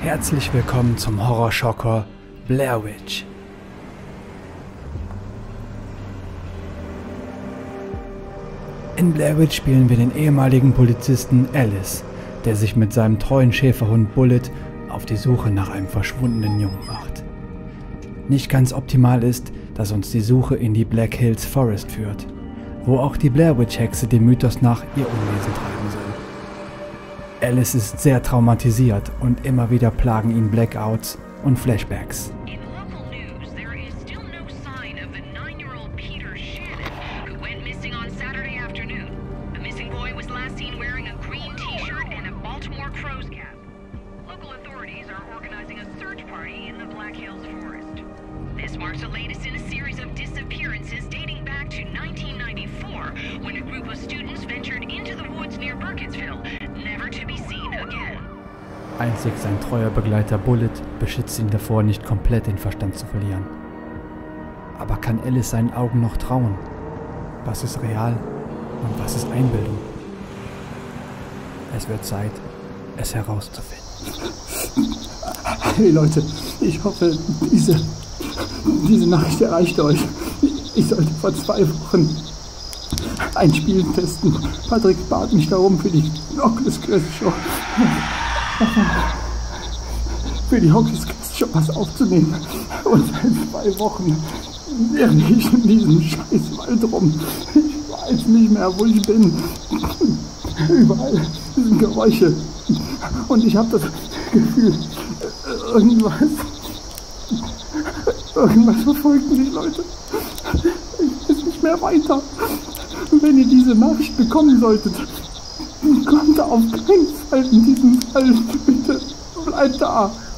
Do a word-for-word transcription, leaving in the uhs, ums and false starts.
Herzlich willkommen zum Horrorschocker Blair Witch. In Blair Witch spielen wir den ehemaligen Polizisten Alice, der sich mit seinem treuen Schäferhund Bullet auf die Suche nach einem verschwundenen Jungen macht. Nicht ganz optimal ist, dass uns die Suche in die Black Hills Forest führt, wo auch die Blair Witch Hexe dem Mythos nach ihr Unwesen treiben soll. Alice ist sehr traumatisiert und immer wieder plagen ihn Blackouts und Flashbacks. This marks the latest in a series of disappearances dating back to nineteen ninety-four, when a group of students ventured into the woods near Burkittsville, never to be seen again. Einzig sein treuer Begleiter Bullet beschützt ihn davor, nicht komplett den Verstand zu verlieren. Aber kann Alice seinen Augen noch trauen? Was ist real und was ist Einbildung? Es wird Zeit, es herauszufinden. Hey Leute, ich hoffe, diese, diese Nachricht erreicht euch. Ich sollte vor zwei Wochen ein Spiel testen. Patrick bat mich darum, für die Oculus Quest Show für die Oculus Quest Show was aufzunehmen. Und seit zwei Wochen lerne ich in diesem scheiß Wald rum. Ich weiß nicht mehr, wo ich bin. Überall sind Geräusche. Und ich habe das Gefühl, irgendwas, irgendwas verfolgt mich, Leute. Ich weiß nicht mehr weiter. Wenn ihr diese Nachricht bekommen solltet, kommt auf keinen Fall in diesem Fall. Bitte bleibt da.